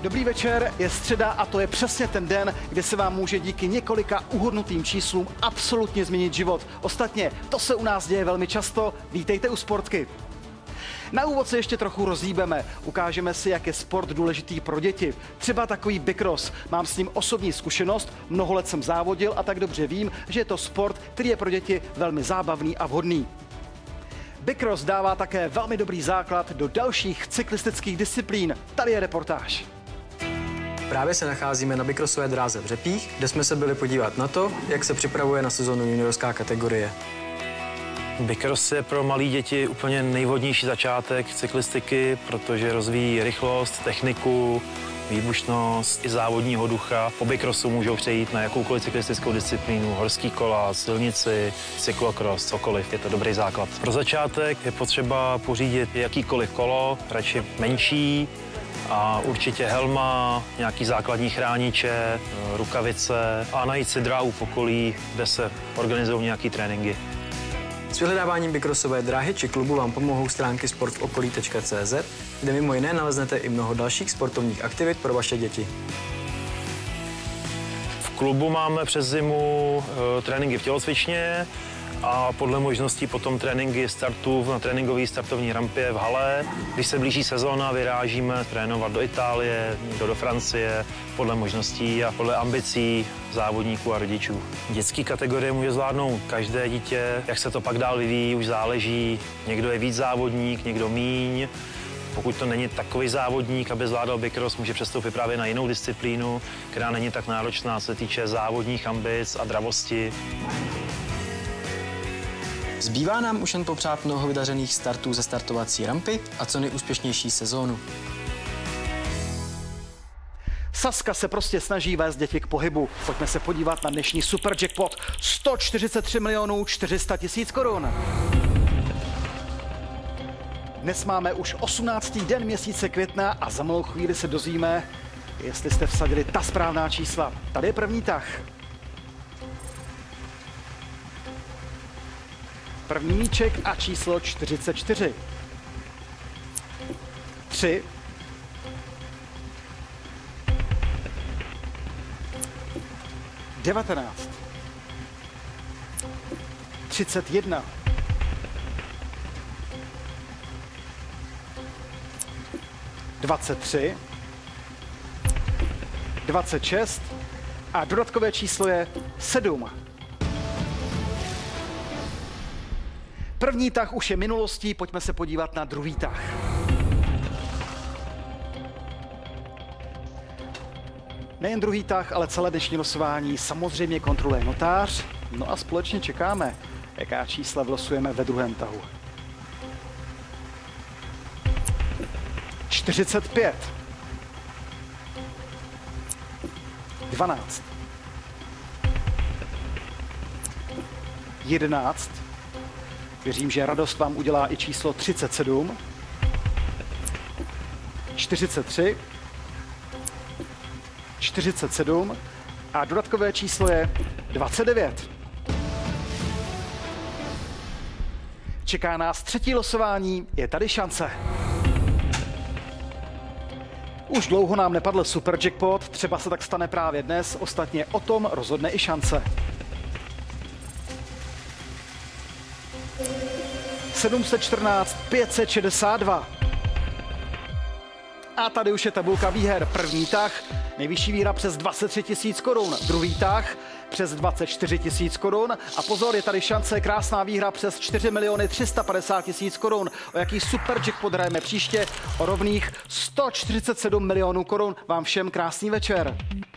Dobrý večer, je středa a to je přesně ten den, kdy se vám může díky několika uhodnutým číslům absolutně změnit život. Ostatně, to se u nás děje velmi často. Vítejte u Sportky. Na úvod se ještě trochu rozhýbeme. Ukážeme si, jak je sport důležitý pro děti. Třeba takový bikross. Mám s ním osobní zkušenost, mnoho let jsem závodil a tak dobře vím, že je to sport, který je pro děti velmi zábavný a vhodný. Bikross dává také velmi dobrý základ do dalších cyklistických disciplín. Tady je reportáž. Právě se nacházíme na bikrossové dráze v Řepích, kde jsme se byli podívat na to, jak se připravuje na sezonu juniorská kategorie. Bikross je pro malé děti úplně nejvhodnější začátek cyklistiky, protože rozvíjí rychlost, techniku, výbušnost i závodního ducha. Po bikrossu můžou přejít na jakoukoliv cyklistickou disciplínu, horský kola, silnici, cyklokros, cokoliv. Je to dobrý základ. Pro začátek je potřeba pořídit jakýkoliv kolo, radši menší, a určitě helma, nějaký základní chrániče, rukavice a najít si dráhu v okolí, kde se organizují nějaké tréninky. S vyhledáváním bikrossové dráhy či klubu vám pomohou stránky sportokolí.cz, kde mimo jiné naleznete i mnoho dalších sportovních aktivit pro vaše děti. V klubu máme přes zimu tréninky v tělocvičně a podle možností potom tréninky startů na tréninkové startovní rampě v hale. Když se blíží sezóna, vyrážíme trénovat do Itálie, do Francie, podle možností a podle ambicí závodníků a rodičů. Dětské kategorie může zvládnout každé dítě, jak se to pak dál vyvíjí, už záleží. Někdo je víc závodník, někdo míň. Pokud to není takový závodník, aby zvládal bikross, může přestoupit právě na jinou disciplínu, která není tak náročná, co se týče závodních ambic a dravosti. Zbývá nám už jen popřát mnoho vydařených startů ze startovací rampy a co nejúspěšnější sezónu. Sazka se prostě snaží vést děti k pohybu. Pojďme se podívat na dnešní super jackpot. 143 milionů 400 000 korun. Dnes máme už 18. den měsíce května a za malou chvíli se dozvíme, jestli jste vsadili ta správná čísla. Tady je první tah. První míček a číslo 44. 3. 19. 31. 23. 26. A dodatkové číslo je 7. První tah už je minulostí, pojďme se podívat na druhý tah. Nejen druhý tah, ale celé dnešní losování samozřejmě kontroluje notář. No a společně čekáme, jaká čísla vylosujeme ve druhém tahu. 45. 12. 11. Věřím, že radost vám udělá i číslo 37. 43. 47 a dodatkové číslo je 29. Čeká nás třetí losování, je tady šance. Už dlouho nám nepadl super jackpot, třeba se tak stane právě dnes, ostatně o tom rozhodne i šance. 714 562. A tady už je tabulka výher. První tah, nejvyšší výhra přes 23 000 korun. Druhý tah přes 24 000 korun. A pozor, je tady šance, krásná výhra přes 4 350 000 korun. O jaký super jackpot hrajeme příště? O rovných 147 milionů korun. Vám všem krásný večer.